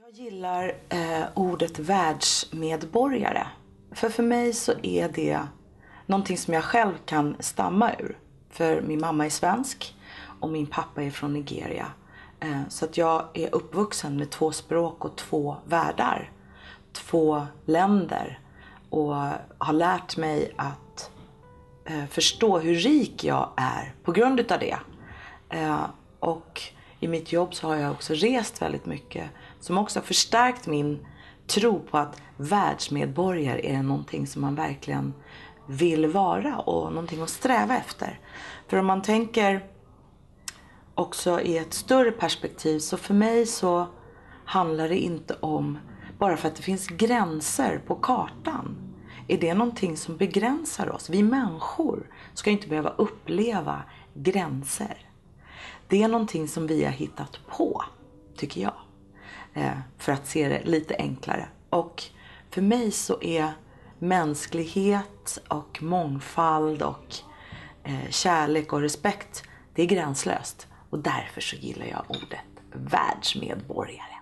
Jag gillar ordet världsmedborgare. För mig så är det någonting som jag själv kan stamma ur. För min mamma är svensk och min pappa är från Nigeria. Så att jag är uppvuxen med 2 språk och 2 världar. 2 länder. Och har lärt mig att förstå hur rik jag är på grund utav det. Och i mitt jobb så har jag också rest väldigt mycket. Som också har förstärkt min tro på att världsmedborgare är någonting som man verkligen vill vara. Och någonting att sträva efter. För om man tänker också i ett större perspektiv. Så för mig så handlar det inte om bara för att det finns gränser på kartan. Är det någonting som begränsar oss? Vi människor ska inte behöva uppleva gränser. Det är någonting som vi har hittat på, tycker jag. För att se det lite enklare. Och för mig så är mänsklighet och mångfald och kärlek och respekt, det är gränslöst. Och därför så gillar jag ordet världsmedborgare.